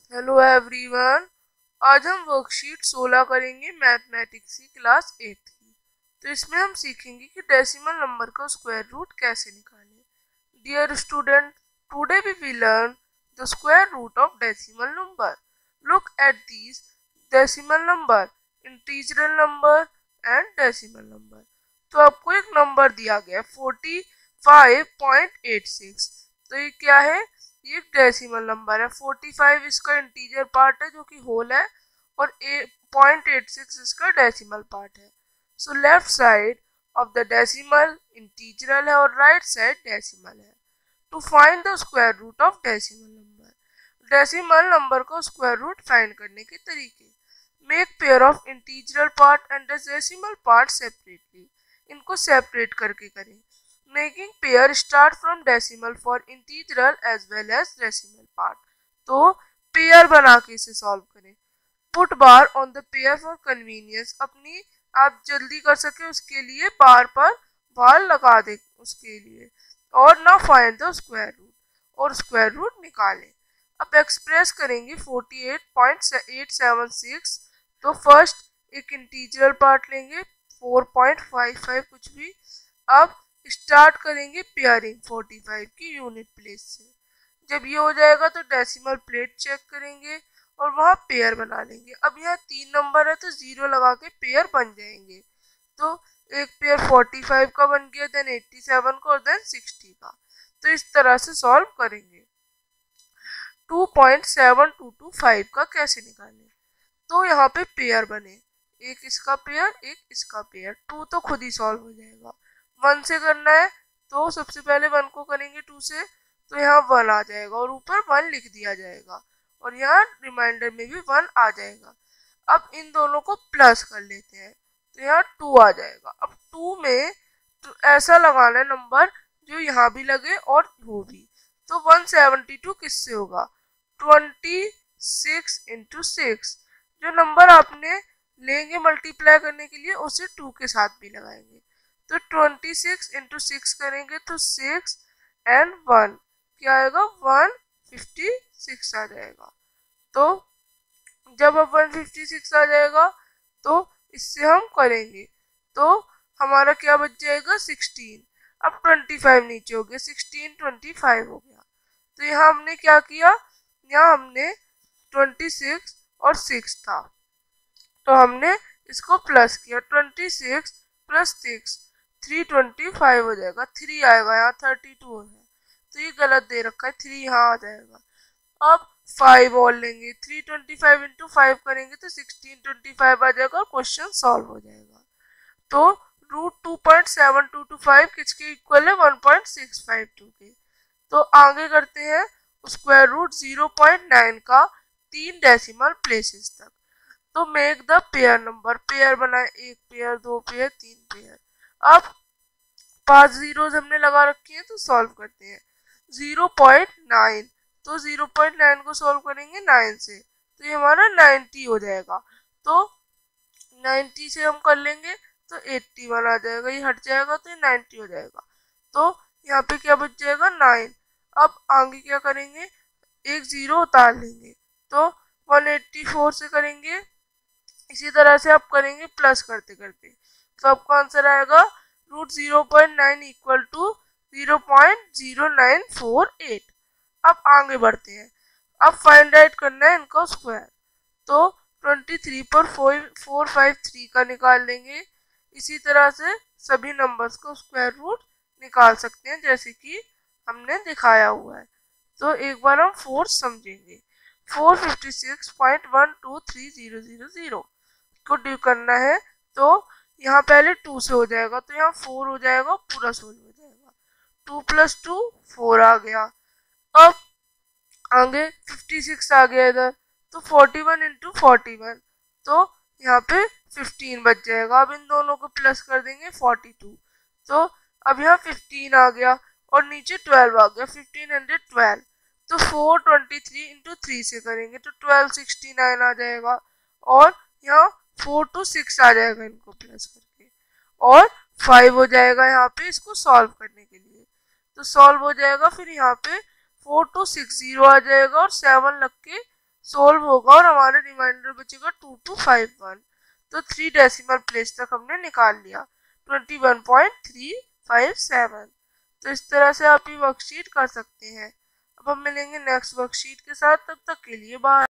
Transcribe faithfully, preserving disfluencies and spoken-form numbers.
Hello everyone. आज हम worksheet सोलह करेंगे मैथमेटिक्स की क्लास एट की। तो इसमें हम सीखेंगे कि डेसिमल नंबर का स्क्वायर रूट कैसे निकालें। Dear student, today we will learn the square root of decimal number. Look at these decimal number, integral number and decimal number. तो आपको एक नंबर दिया गया forty five point eight six. तो ये क्या है? ये डेसिमल नंबर है। फोर्टी फाइव इसका इंटीजर पार्ट है जो कि होल है, और पॉइंट एट सिक्स इसका डेसिमल पार्ट है। सो left side of the decimal integral है और राइट साइड डेसिमल है। To find the square root of decimal number, decimal number को स्क्वायर रूट फाइंड करने के तरीके। Make pair of integral part and decimal part separately. इनको separate करके करें। Making pair start from decimal for integral as well as decimal part. तो pair बना के इसे सॉल्व करें। Put bar on the pair for convenience, अपनी आप जल्दी कर सके उसके लिए बार पर बार लगा दे उसके लिए। और ना फाइंड द स्क्वायर रूट, और स्क्वायर रूट निकालें। अब एक्सप्रेस करेंगे forty eight point eight seven six. तो फर्स्ट एक इंटीजरल पार्ट लेंगे फोर पॉइंट फाइव फाइव कुछ भी। अब स्टार्ट करेंगे पेयरिंग फोर्टी फाइव की यूनिट प्लेस से। जब ये हो जाएगा तो डेसिमल प्लेट चेक करेंगे और वहाँ पेयर बना लेंगे। अब यहाँ तीन नंबर है तो जीरो लगा के पेयर बन जाएंगे। तो एक पेयर फोर्टी फाइव का बन गया, देन एटी सेवन का और देन सिक्सटी का। तो इस तरह से सॉल्व करेंगे। Two point seven two two five का कैसे निकालें? तो यहाँ पे पेयर बने, एक इसका पेयर एक इसका पेयर। टू तो खुद ही सॉल्व हो जाएगा। वन से करना है तो सबसे पहले वन को करेंगे टू से, तो यहाँ वन आ जाएगा और ऊपर वन लिख दिया जाएगा और यहाँ रिमाइंडर में भी वन आ जाएगा। अब इन दोनों को प्लस कर लेते हैं तो यहाँ टू आ जाएगा। अब टू में तो ऐसा लगाना है नंबर जो यहाँ भी लगे और वो भी। तो वन सेवेंटी टू किससे होगा? Twenty six into six. जो नंबर आपने लेंगे मल्टीप्लाई करने के लिए उसे टू के साथ भी लगाएंगे। तो ट्वेंटी सिक्स इंटू सिक्स करेंगे तो सिक्स एंड वन क्या आएगा? वन फिफ्टी सिक्स आ जाएगा। तो जब अब वन फिफ्टी सिक्स आ जाएगा तो इससे हम करेंगे तो हमारा क्या बच जाएगा? सिक्सटीन। अब ट्वेंटी फाइव नीचे हो गया, सिक्सटीन ट्वेंटी फाइव हो गया। तो यहाँ हमने क्या किया? यहाँ हमने ट्वेंटी सिक्स और सिक्स था तो हमने इसको प्लस किया। Twenty six plus six three twenty five हो जाएगा। थ्री आएगा, यहाँ थर्टी टू है तो ये गलत दे रखा है, थ्री यहाँ आ जाएगा। अब फाइव और लेंगे, three twenty five into five करेंगे तो सिक्सटीन ट्वेंटी फाइव आ जाएगा और क्वेश्चन सॉल्व हो जाएगा। तो root two point seven two two five किसके इक्वल है? One point six five two के। तो आगे करते हैं square root zero point nine का तीन डेसिमल प्लेसेस तक। तो make the pair number, pair बनाए, एक पेयर दो पेयर तीन पेयर। अब पांच जीरोज हमने लगा रखी है तो सॉल्व करते हैं। जीरो पॉइंट नाइन, तो जीरो पॉइंट नाइन को सॉल्व करेंगे नाइन से तो ये हमारा नाइन्टी हो जाएगा। तो नाइन्टी से हम कर लेंगे तो एट्टी वन आ जाएगा, ये हट जाएगा तो ये नाइन्टी हो जाएगा। तो यहाँ पे क्या बच जाएगा? नाइन। अब आगे क्या करेंगे? एक जीरो उतार लेंगे तो वन एट्टी फोर से करेंगे। इसी तरह से आप करेंगे प्लस करते करते तो आपका आंसर आएगा root zero point nine equal to zero point zero nine four eight. अब आगे बढ़ते हैं। अब फाइंड आउट करना है इनका स्क्वायर। तो ट्वेंटी थ्री पर फोर फाइव थ्री का निकाल लेंगे। इसी तरह से सभी नंबर्स को स्क्वायर रूट निकाल सकते हैं जैसे कि हमने दिखाया हुआ है। तो एक बार हम फोर समझेंगे। Four fifty six point one two three zero zero zero को ड्यू करना है तो यहाँ पहले टू से हो जाएगा तो यहाँ फोर हो जाएगा, पूरा सोल्व हो जाएगा। टू प्लस टू फोर आ गया। अब आगे फिफ्टी सिक्स आ गया इधर तो forty one into forty one तो यहाँ पे फिफ्टीन बच जाएगा। अब इन दोनों को प्लस कर देंगे फोर्टी टू तो अब यहाँ फिफ्टीन आ गया और नीचे ट्वेल्व आ गया, फिफ्टीन हंड्रेड ट्वेल्व। तो four twenty three into three से करेंगे तो ट्वेल्व सिक्सटी नाइन आ जाएगा और यहाँ फोर टू सिक्स आ जाएगा इनको प्लस करके और फाइव हो जाएगा यहाँ पे इसको सॉल्व करने के लिए। तो सॉल्व हो जाएगा, फिर यहाँ पे फोर टू सिक्स जीरो आ जाएगा और सेवन लग के सोल्व होगा और हमारा रिमाइंडर बचेगा टू टू फाइव वन। तो थ्री डेसिमल प्लेस तक हमने निकाल लिया, twenty one point three five seven. तो इस तरह से आप ये वर्कशीट कर सकते हैं। अब हम मिलेंगे नेक्स्ट वर्कशीट के साथ, तब तक के लिए बाय।